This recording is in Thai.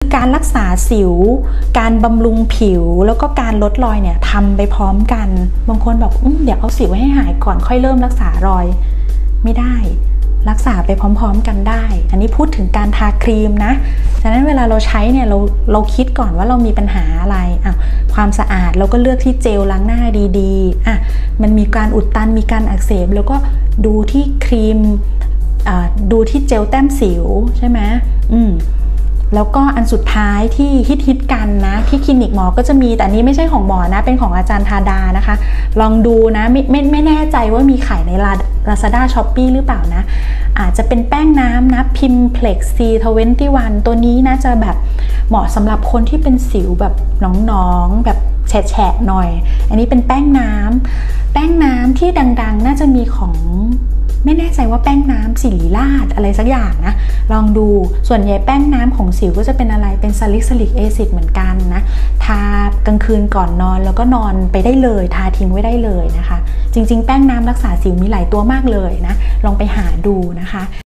การรักษาสิวการบำรุงผิวแล้วก็การลดรอยเนี่ยทำไปพร้อมกันบางคนบอกเดี๋ยวเอาสิวให้หายก่อนค่อยเริ่มรักษารอยไม่ได้รักษาไปพร้อมๆกันได้อันนี้พูดถึงการทาครีมนะฉะนั้นเวลาเราใช้เนี่ยเราคิดก่อนว่าเรามีปัญหาอะไรความสะอาดเราก็เลือกที่เจลล้างหน้าดีๆมันมีการอุดตันมีการอักเสบแล้วก็ดูที่ครีมดูที่เจลแต้มสิวใช่ไหมแล้วก็อันสุดท้ายที่ฮิตกันนะที่คลินิกหมอก็จะมีแต่อันนี้ไม่ใช่ของหมอนะเป็นของอาจารย์ธาดานะคะลองดูนะไม่แน่ใจว่ามีขายใน Lazada Shopee หรือเปล่านะอาจจะเป็นแป้งน้ำนะ Pimplex C21 ตัวนี้นะจะแบบเหมาะสำหรับคนที่เป็นสิวแบบหนองๆแบบแฉะหน่อยอันนี้เป็นแป้งน้ำที่ดังๆน่าจะมีของไม่แน่ใจว่าแป้งน้ำศิริราชอะไรสักอย่างนะลองดูส่วนใหญ่แป้งน้ำของสิวก็จะเป็นอะไรเป็นซาลิซิลิกแอซิดเหมือนกันนะทากลางคืนก่อนนอนแล้วก็นอนไปได้เลยทาทิ้งไว้ได้เลยนะคะจริงๆแป้งน้ำรักษาสิวมีหลายตัวมากเลยนะลองไปหาดูนะคะ